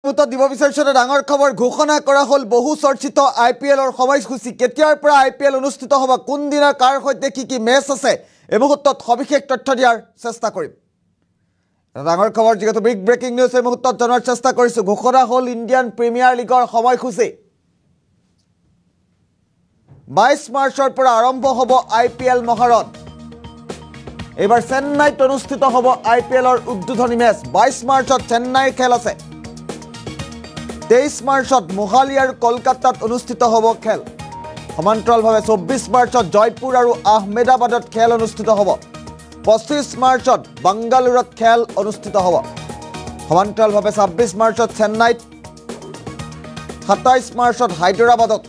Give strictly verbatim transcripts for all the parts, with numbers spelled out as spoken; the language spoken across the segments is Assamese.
মুহূৰ্তত দিব বিচাৰিছো এটা ডাঙৰ খবৰ ঘোষণা কৰা হ'ল বহু চৰ্চিত আইপিএলৰ সময়সূচী কেতিয়াৰ পৰা আইপিএল অনুষ্ঠিত হ'ব কোন দিনা কাৰ সৈতে কি কি মেচ আছে এই মুহূৰ্তত সবিশেষ তথ্য দিয়াৰ চেষ্টা কৰিম এটা ডাঙৰ খবৰ যেটো বিগ ব্ৰেকিং নিউজ এই মুহূৰ্তত জনাৰ চেষ্টা কৰিছো ঘোষণা হ'ল ইণ্ডিয়ান প্ৰিমিয়াৰ লিগৰ সময়সূচী বাইছ মাৰ্চৰ পৰা আৰম্ভ হ'ব আইপিএল মহাৰণ এবাৰ চেন্নাইত অনুষ্ঠিত হ'ব আইপিএলৰ উদ্বোধনী মেচ বাইছ মাৰ্চত চেন্নাইৰ খেল আছে তেইছ মাৰ্চত মোহালি আৰু কলকাতাত অনুষ্ঠিত হ'ব খেল সমান্তৰালভাৱে চৌব্বিছ মাৰ্চত জয়পুৰ আৰু আহমেদাবাদত খেল অনুষ্ঠিত হ'ব পঁচিছ মাৰ্চত বাংগালুৰুত খেল অনুষ্ঠিত হ'ব সমান্তৰালভাৱে ছাব্বিছ মাৰ্চত চেন্নাইত সাতাইছ মাৰ্চত হায়দৰাবাদত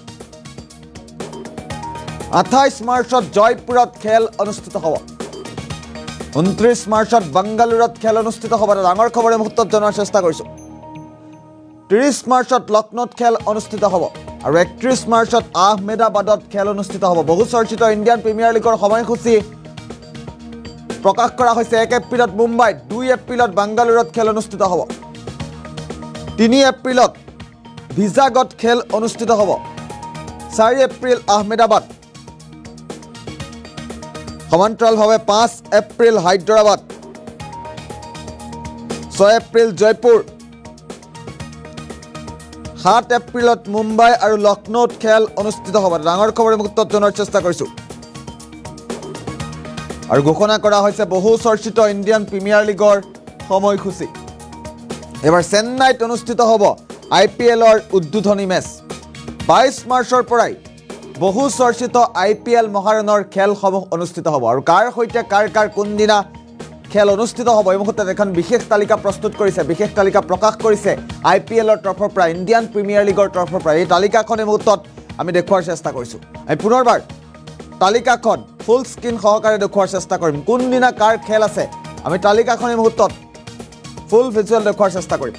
আঠাইছ মাৰ্চত জয়পুৰত খেল অনুষ্ঠিত হ'ব ঊনত্ৰিছ মাৰ্চত বাংগালুৰুত খেল অনুষ্ঠিত হ'ব ডাঙৰ খবৰ এই মুহূৰ্তত জনাৰ চেষ্টা কৰিছো ত্ৰিছ মাৰ্চত লক্ষ্ণৌত খেল অনুষ্ঠিত হ'ব আৰু একত্ৰিছ মাৰ্চত আহমেদাবাদত খেল অনুষ্ঠিত হ'ব বহু চৰ্চিত ইণ্ডিয়ান প্ৰিমিয়াৰ লিগৰ সময়সূচী প্ৰকাশ কৰা হৈছে এক এপ্ৰিলত মুম্বাইত দুই এপ্ৰিলত বাংগালুৰুত খেল অনুষ্ঠিত হ'ব তিনি এপ্ৰিলত ভিজাগত খেল অনুষ্ঠিত হ'ব চাৰি এপ্ৰিল আহমেদাবাদ সমান্তৰালভাৱে পাঁচ এপ্ৰিল হায়দৰাবাদ ছয় এপ্ৰিল জয়পুৰ সাত এপ্ৰিলত মুম্বাই আৰু লক্ষ্ণৌত খেল অনুষ্ঠিত হ'ব ডাঙৰ খবৰ মুহূৰ্তত জনাৰ চেষ্টা কৰিছো আৰু ঘোষণা কৰা হৈছে বহু চৰ্চিত ইণ্ডিয়ান প্ৰিমিয়াৰ লিগৰ সময়সূচী এবাৰ চেন্নাইত অনুষ্ঠিত হ'ব আইপিএলৰ উদ্বোধনী মেচ বাইছ মাৰ্চৰ পৰাই বহু চৰ্চিত আইপিএল মহাৰণৰ খেলসমূহ অনুষ্ঠিত হ'ব আৰু কাৰ সৈতে কাৰ কাৰ কোনদিনা খেল অনুষ্ঠিত হ'ব এই মুহূৰ্তত এখন বিশেষ তালিকা প্ৰস্তুত কৰিছে বিশেষ তালিকা প্ৰকাশ কৰিছে আইপিএলৰ তৰফৰ পৰা ইণ্ডিয়ান প্ৰিমিয়াৰ লিগৰ তৰফৰ পৰা এই তালিকাখন এই মুহূৰ্তত আমি দেখুৱাৰ চেষ্টা কৰিছোঁ আমি পুনৰবাৰ তালিকাখন ফুল স্ক্ৰীন সহকাৰে দেখুৱাৰ চেষ্টা কৰিম কোনদিনা কাৰ খেল আছে আমি তালিকাখন এই মুহূৰ্তত ফুল ভিজুৱেল দেখুৱাৰ চেষ্টা কৰিম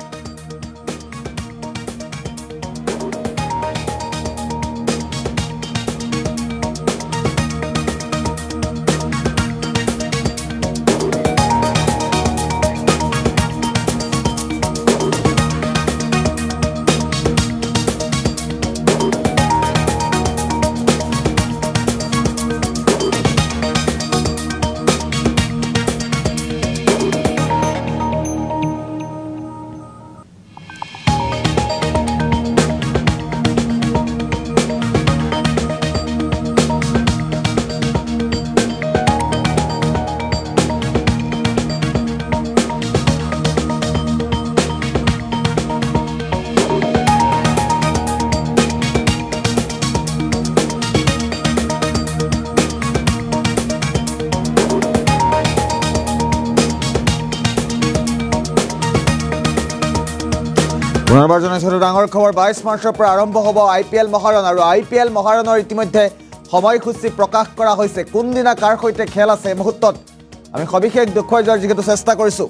পুনৰবাৰ জনাইছোঁ ডাঙৰ খবৰ বাইছ মাৰ্চৰ পৰা আৰম্ভ হ'ব আইপিএল মহাৰণ আৰু আইপিএল মহাৰণৰ ইতিমধ্যে সময়সূচী প্ৰকাশ কৰা হৈছে কোনদিনা কাৰ সৈতে খেল আছে এই মুহূৰ্তত আমি সবিশেষ দেখুৱাই যোৱাৰ যিহেতু চেষ্টা কৰিছোঁ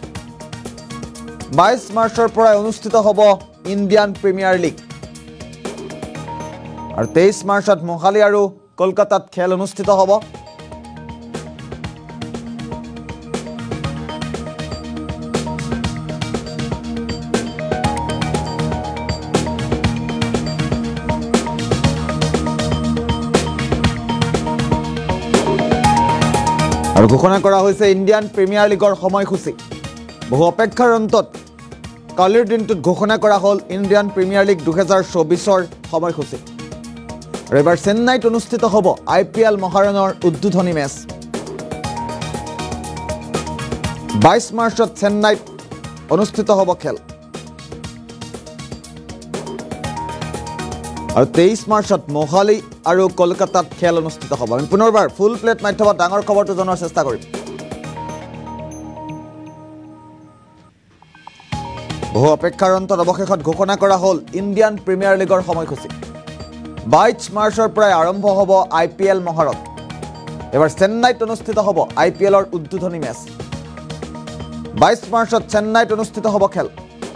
বাইছ মাৰ্চৰ পৰা অনুষ্ঠিত হ'ব ইণ্ডিয়ান প্ৰিমিয়াৰ লিগ আৰু তেইছ মাৰ্চত মোহালি আৰু কলকাতাত খেল অনুষ্ঠিত হ'ব আৰু ঘোষণা কৰা হৈছে ইণ্ডিয়ান প্ৰিমিয়াৰ লিগৰ সময়সূচী বহু অপেক্ষাৰ অন্তত কালিৰ দিনটোত ঘোষণা কৰা হ'ল ইণ্ডিয়ান প্ৰিমিয়াৰ লিগ দুহেজাৰ চৌবিছৰ সময়সূচী আৰু এবাৰ চেন্নাইত অনুষ্ঠিত হ'ব আইপিএল মহাৰণৰ উদ্বোধনী মেচ বাইছ মাৰ্চত চেন্নাইত অনুষ্ঠিত হ'ব খেল আৰু তেইছ মাৰ্চত মোহালি আৰু কলকাতাত খেল অনুষ্ঠিত হ'ব আমি পুনৰবাৰ ফুল প্লেট মাধ্যমত ডাঙৰ খবৰটো জনাৰ চেষ্টা কৰিম বহু অপেক্ষাৰ অন্তত অৱশেষত ঘোষণা কৰা হ'ল ইণ্ডিয়ান প্ৰিমিয়াৰ লিগৰ সময়সূচী বাইছ মাৰ্চৰ পৰাই আৰম্ভ হ'ব আইপিএল মহাৰণ এবাৰ চেন্নাইত অনুষ্ঠিত হ'ব আইপিএলৰ উদ্বোধনী মেচ বাইছ মাৰ্চত চেন্নাইত অনুষ্ঠিত হ'ব খেল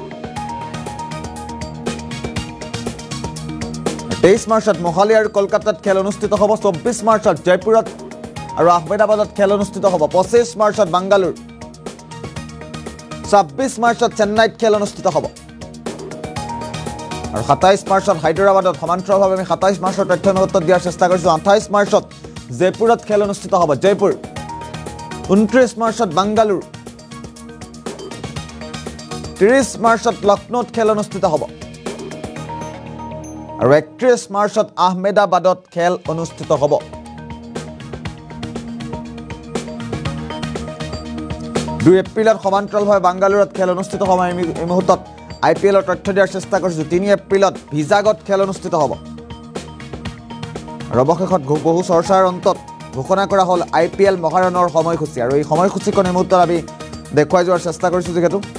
তেইছ মাৰ্চত মোহালি আৰু কলকাতাত খেল অনুষ্ঠিত হ'ব চৌব্বিছ মাৰ্চত জয়পুৰত আৰু আহমেদাবাদত খেল অনুষ্ঠিত হ'ব পঁচিছ মাৰ্চত বাংগালুৰু ছাব্বিছ মাৰ্চত চেন্নাইত খেল অনুষ্ঠিত হ'ব আৰু সাতাইছ মাৰ্চত হায়দৰাবাদত সমান্তৰালভাৱে আমি সাতাইছ মাৰ্চৰ তথ্য মুহূৰ্তত দিয়াৰ চেষ্টা কৰিছোঁ আঠাইছ মাৰ্চত জয়পুৰত খেল অনুষ্ঠিত হ'ব জয়পুৰ ঊনত্ৰিছ মাৰ্চত বাংগালুৰু ত্ৰিছ মাৰ্চত লক্ষ্ণৌত খেল অনুষ্ঠিত হ'ব আৰু একত্ৰিছ মাৰ্চত আহমেদাবাদত খেল অনুষ্ঠিত হ'ব দুই এপ্ৰিলত সমান্তৰালভাৱে বাংগালুৰুত খেল অনুষ্ঠিত হ'ব এই মুহূৰ্তত আই পি এলৰ তথ্য দিয়াৰ চেষ্টা কৰিছোঁ তিনি এপ্ৰিলত ভিজাগত খেল অনুষ্ঠিত হ'ব আৰু অৱশেষত বহু চৰ্চাৰ অন্তত ঘোষণা কৰা হ'ল আই পি এল মহাৰণৰ সময়সূচী আৰু এই সময়সূচীখন এই মুহূৰ্তত আমি দেখুৱাই যোৱাৰ চেষ্টা কৰিছোঁ যিহেতু